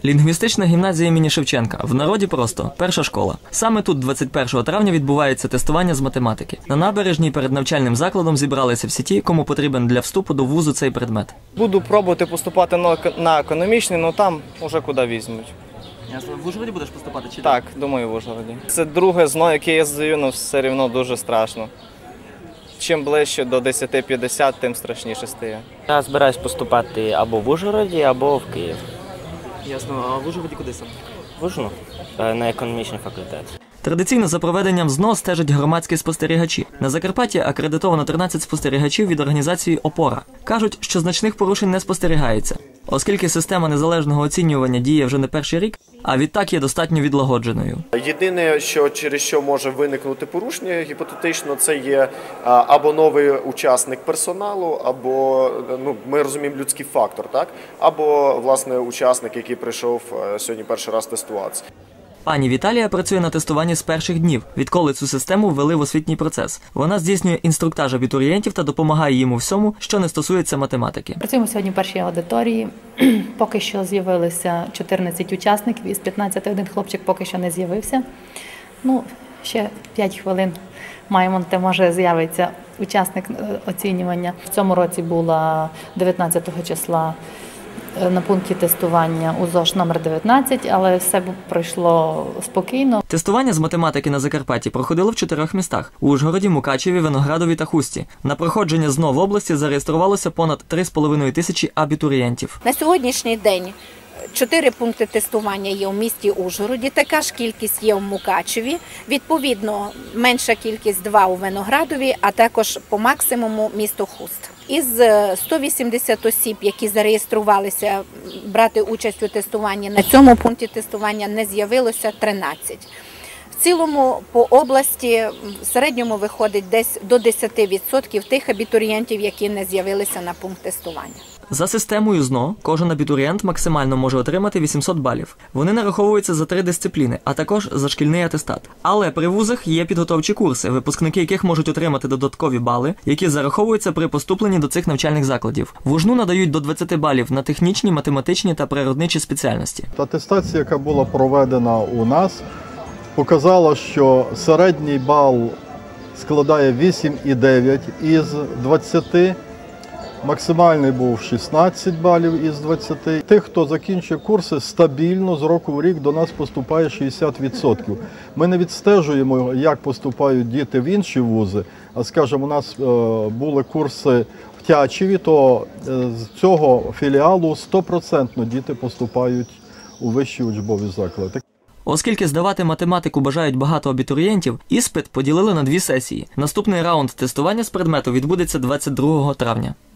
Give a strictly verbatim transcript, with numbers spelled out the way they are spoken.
Лінгвістична гімназія імені Шевченка. В народі просто – перша школа. Саме тут двадцять першого травня відбувається тестування з математики. На набережній перед навчальним закладом зібралися всі ті, кому потрібен для вступу до вузу цей предмет. Буду пробувати поступати на економічний, але там уже куди візьмуть. В Ужгороді будеш поступати чи так? Так, думаю, в Ужгороді. Це друге ЗНО, яке я здаю, але все одно дуже страшно. Чим ближче до десяти п'ятдесят, тим страшніше стає. Я збираюсь поступати або в Ужгороді, або в Київ. Ясно. А в Ужгороді куди саме? В Ужгород, на економічний факультет. Традиційно за проведенням ЗНО стежать громадські спостерігачі. На Закарпатті акредитовано тринадцять спостерігачів від організації «Опора». Кажуть, що значних порушень не спостерігається, оскільки система незалежного оцінювання діє вже не перший рік, а відтак є достатньо відлагодженою. Єдине, що через що може виникнути порушення, гіпотетично, це є або новий учасник персоналу, або, ну, ми розуміємо, людський фактор, так? Або, власне, учасник, який прийшов сьогодні перший раз тестуватися. Пані Віталія працює на тестуванні з перших днів, відколи цю систему ввели в освітній процес. Вона здійснює інструктаж абітурієнтів та допомагає їм у всьому, що не стосується математики. Працюємо сьогодні в першій аудиторії. Поки що з'явилися чотирнадцять учасників, із п'ятнадцяти один хлопчик поки що не з'явився. Ну, ще п'ять хвилин маємо, де може з'явиться учасник оцінювання. В цьому році була дев'ятнадцятого числа на пункті тестування у ЗОШ номер дев'ятнадцять, але все пройшло спокійно. Тестування з математики на Закарпатті проходило в чотирьох містах – у Ужгороді, Мукачеві, Виноградові та Хусті. На проходження ЗНО в області зареєструвалося понад три з половиною тисячі абітурієнтів. На сьогоднішній день чотири пункти тестування є у місті Ужгороді, така ж кількість є у Мукачеві, відповідно менша кількість два у Виноградові, а також по максимуму місто Хуст. Із ста вісімдесяти осіб, які зареєструвалися брати участь у тестуванні, на цьому пункті тестування не з'явилося тринадцять. В цілому по області в середньому виходить десь до десяти відсотків тих абітурієнтів, які не з'явилися на пункт тестування. За системою ЗНО кожен абітурієнт максимально може отримати вісімсот балів. Вони нараховуються за три дисципліни, а також за шкільний атестат. Але при вузах є підготовчі курси, випускники яких можуть отримати додаткові бали, які зараховуються при поступленні до цих навчальних закладів. В УЖНУ надають до двадцяти балів на технічні, математичні та природничі спеціальності. Атестація, яка була проведена у нас, показала, що середній бал складає вісім і дев'ять із двадцяти. Максимальний був шістнадцять балів із двадцяти. Тих, хто закінчує курси, стабільно з року в рік до нас поступає шістдесят відсотків. Ми не відстежуємо, як поступають діти в інші вузи. А, скажімо, у нас були курси в Тячеві, то з цього філіалу стопроцентно діти поступають у вищі учбові заклади. Оскільки здавати математику бажають багато абітурієнтів, іспит поділили на дві сесії. Наступний раунд тестування з предмету відбудеться двадцять другого травня.